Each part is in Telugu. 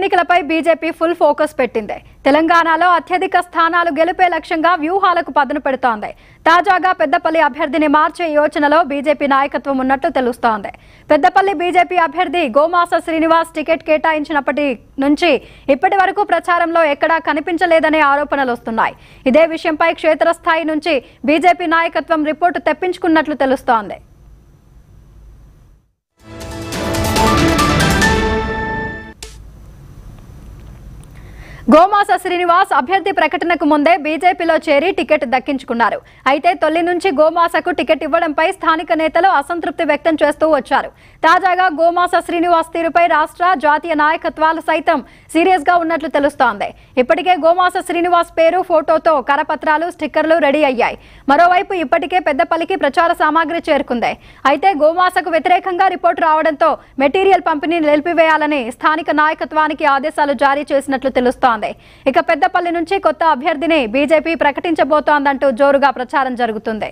ఎన్నికలపై బీజేపీ ఫుల్ ఫోకస్ పెట్టింది. తెలంగాణలో అత్యధిక స్థానాలు గెలిపే లక్ష్యంగా వ్యూహాలకు పదును పెడుతోంది. తాజాగా పెద్దపల్లి అభ్యర్థిని మార్చే యోచనలో బీజేపీ నాయకత్వం ఉన్నట్లు తెలుస్తోంది. పెద్దపల్లి బీజేపీ అభ్యర్థి గోమాస శ్రీనివాస్ టికెట్ కేటాయించినప్పటి నుంచి ఇప్పటి వరకు ప్రచారంలో ఎక్కడా కనిపించలేదనే ఆరోపణలు వస్తున్నాయి. ఇదే విషయంపై క్షేత్రస్థాయి నుంచి బీజేపీ నాయకత్వం రిపోర్టు తెప్పించుకున్నట్లు తెలుస్తోంది. గోమాస శ్రీనివాస్ అభ్యర్థి ప్రకటనకు ముందే బీజేపీలో చేరి టికెట్ దక్కించుకున్నారు. అయితే తొలి నుంచి గోమాసకు టికెట్ ఇవ్వడంపై స్థానిక నేతలు అసంతృప్తి వ్యక్తం చేస్తూ వచ్చారు. తాజాగా గోమాస శ్రీనివాస్ తీరుపై రాష్ట్ర జాతీయ నాయకత్వాలు సైతం సీరియస్ గా ఉన్నట్లు తెలుస్తోంది. ఇప్పటికే గోమాస శ్రీనివాస్ పేరు ఫోటోతో కరపత్రాలు స్టిక్కర్లు రెడీ అయ్యాయి. మరోవైపు ఇప్పటికే పెద్దపల్లికి ప్రచార సామాగ్రి చేరుకుంది. అయితే గోమాసకు వ్యతిరేకంగా రిపోర్టు రావడంతో మెటీరియల్ పంపిణీ నిలిపివేయాలని స్థానిక నాయకత్వానికి ఆదేశాలు జారీ చేసినట్లు తెలుస్తోంది. ఇక పెద్దపల్లి నుంచి కొత్త అభ్యర్థిని బీజేపీ ప్రకటించబోతోందంటూ జోరుగా ప్రచారం జరుగుతుంది.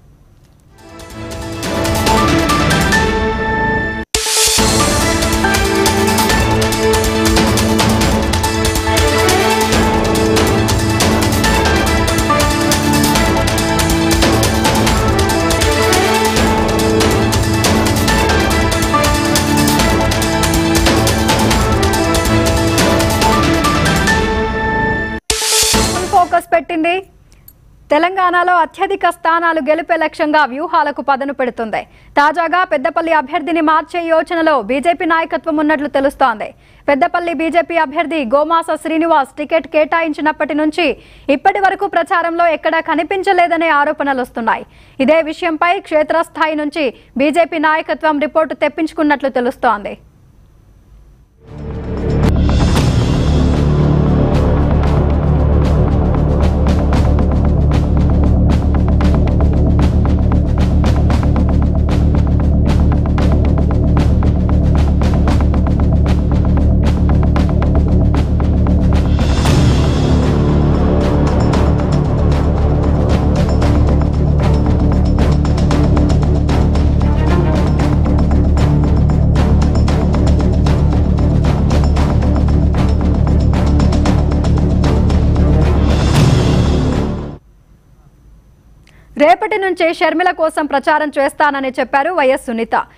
పెట్టింది. తెలంగాణలో అత్యధిక స్థానాలు గెలిపే లక్ష్యంగా వ్యూహాలకు పదును పెడుతుంది. తాజాగా పెద్దపల్లి అభ్యర్థిని మార్చే యోచనలో బీజేపీ నాయకత్వం ఉన్నట్లు తెలుస్తోంది. పెద్దపల్లి బీజేపీ అభ్యర్థి గోమాస శ్రీనివాస్ టికెట్ కేటాయించినప్పటి నుంచి ఇప్పటి వరకు ప్రచారంలో ఎక్కడా కనిపించలేదనే ఆరోపణలు వస్తున్నాయి. ఇదే విషయంపై క్షేత్రస్థాయి నుంచి బీజేపీ నాయకత్వం రిపోర్టు తెప్పించుకున్నట్లు తెలుస్తోంది. రేపటి నుంచే షర్మిల కోసం ప్రచారం చేస్తానని చెప్పారు వైఎస్ సునీత.